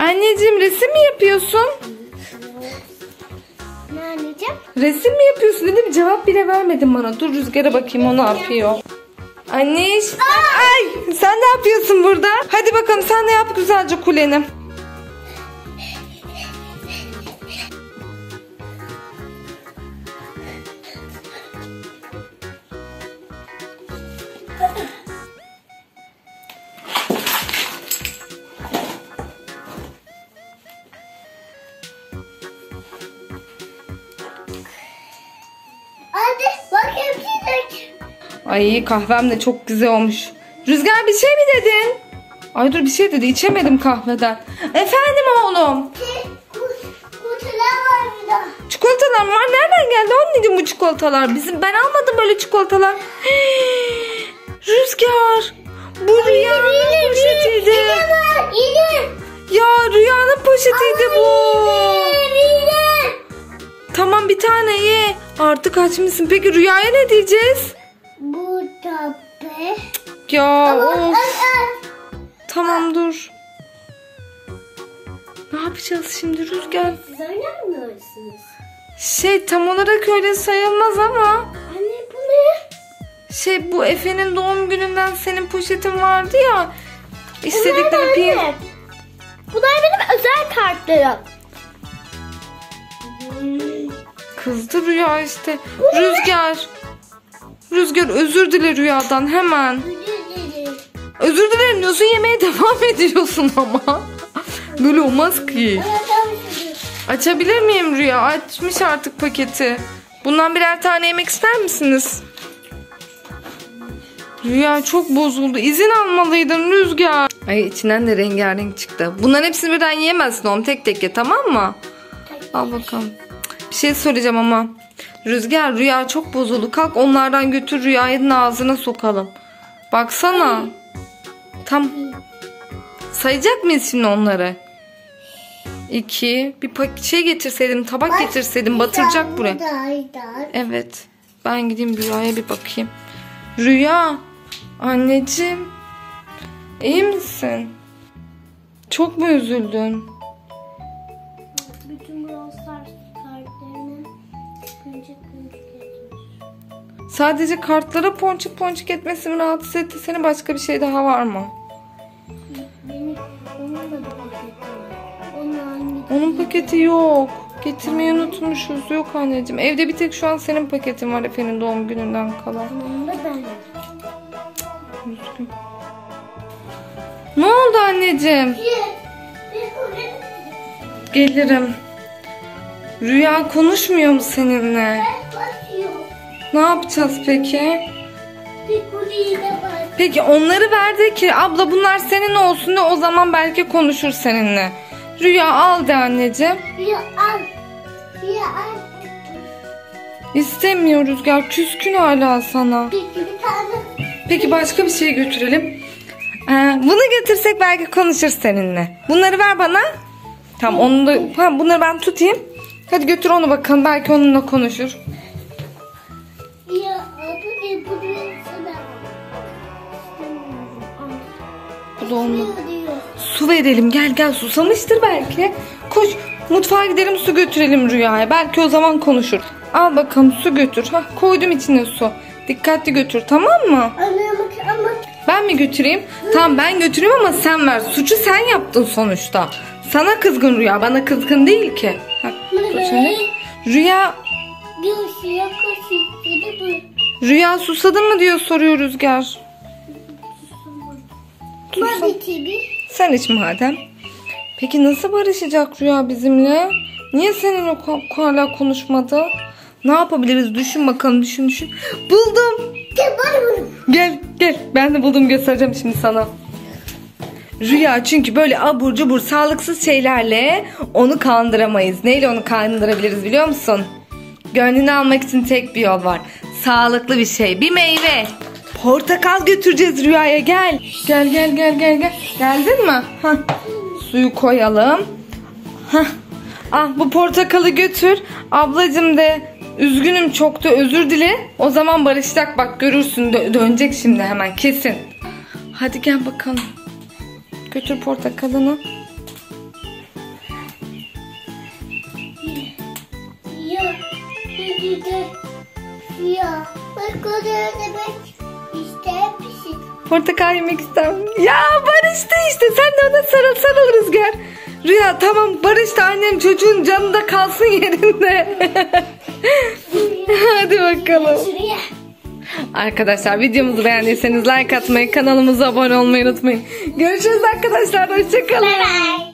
Anneciğim resim mi yapıyorsun? Ne anneciğim? Resim mi yapıyorsun dedim, cevap bile vermedin bana. Dur Rüzgar'a bakayım o ne yapıyor. Anneş. Ay sen ne yapıyorsun burada? Hadi bakalım sen de yap güzelce kuleni. Hadi bakayım çizek. Ay kahvem de çok güzel olmuş. Rüzgar bir şey mi dedin? Ay dur bir şey dedi, içemedim kahveden. Efendim oğlum. Kutular var burada. Çikolatalar mı var? Nereden geldi anneciğim bu çikolatalar? Ben almadım böyle çikolatalar. Rüzgar. Bu Rüya'nın poşetiydi. Ya Rüya'nın poşetiydi bu. Tamam bir tane ye. Artık açmışsın. Peki Rüya'ya ne diyeceğiz? Bu tabi. Ya of. Tamam dur. Ne yapacağız şimdi Rüzgar? Siz oynamıyorsunuz. Tam olarak öyle sayılmaz ama. Anne bu ne? Bu Efe'nin doğum gününden senin poşetin vardı ya. İstedikleri pil. Bunlar benim özel kartlarım. Kızdı Rüya işte. Rüzgar özür dile Rüya'dan hemen. Özür dilerim diyorsun, yemeğe devam ediyorsun ama. Böyle olmaz ki. Açabilir miyim Rüya? Açmış artık paketi. Bundan birer tane yemek ister misiniz? Rüya çok bozuldu. İzin almalıydın Rüzgar. Ay içinden de rengarenk çıktı. Bunların hepsini birden yiyemezsin oğlum. Tek tek ye, tamam mı? Al bakalım. Bir şey söyleyeceğim ama. Rüzgar, Rüya çok bozuldu. Kalk onlardan götür Rüya'nın ağzına sokalım. Baksana. Tam. Sayacak mıyız şimdi onları? 2. Bir getirseydim, tabak getirseydim, batıracak buraya. Evet. Ben gideyim Rüya'ya bir bakayım. Rüya. Anneciğim. İyi misin? Çok mu üzüldün? Bütün Brawl Stars kartlarını küçük etmiş. Sadece kartlara ponçik ponçik etmesi mi rahatsız etti seni? Başka bir şey daha var mı? Onun da bir paketi var. Onun paketi yok. Getirmeyi unutmuşuz. Yok anneciğim. Evde bir tek şu an senin paketin var Efe'nin doğum gününden kalan. Onun da ben. Üzgün. Ne oldu anneciğim? Gelirim. Rüya konuşmuyor mu seninle? Ne yapacağız peki? Peki onları verdi ki abla bunlar senin olsun de, o zaman belki konuşur seninle. Rüya al de anneciğim. Ya al. İstemiyor Rüzgar, küskün hala sana. Bir tane. Peki başka bir şey götürelim. Bunu götürsek belki konuşur seninle. Bunları ver bana. Tamam onu da, bunları ben tutayım. Hadi götür onu bakalım, belki onunla konuşur. Ya abi bu sana. Bu da olmadı. Su verelim, gel susamıştır belki. Koş mutfağa gidelim, su götürelim Rüya'ya. Belki o zaman konuşur. Al bakalım su götür. Koydum içine su. Dikkatli götür, tamam mı? Ama Ben mi götüreyim? Tamam ben götüreyim ama sen ver. Suçu sen yaptın sonuçta. Sana kızgın Rüya, bana kızgın değil ki. Rüya. Rüya susadın mı diyor, soruyor Rüzgar. Sen iç madem. Peki nasıl barışacak Rüya bizimle? Niye seninle hala konuşmadı? Ne yapabiliriz? Düşün bakalım, düşün. Buldum. Gel. Ben de buldum, göstereceğim şimdi sana. Rüya çünkü böyle abur cubur sağlıksız şeylerle onu kandıramayız. Neyle onu kandırabiliriz biliyor musun? Gönlünü almak için tek bir yol var. Sağlıklı bir şey. Bir meyve. Portakal götüreceğiz Rüya'ya, gel. Gel. Geldin mi? Suyu koyalım. Bu portakalı götür. Ablacığım de üzgünüm çok da özür dile. O zaman barışacak, bak görürsün, dönecek şimdi hemen kesin. Hadi gel bakalım. Götür portakalını. Ya. Bak o demek ister misin? Portakal yemek istemem. Ya barıştı işte. Sen de ona sarıl Rüzgar. Rüya tamam barıştı, annem çocuğun canında kalsın yerinde. Hadi bakalım. Şuraya. Arkadaşlar videomuzu beğendiyseniz like atmayı, kanalımıza abone olmayı unutmayın. Görüşürüz arkadaşlar. Hoşçakalın. Bye bye.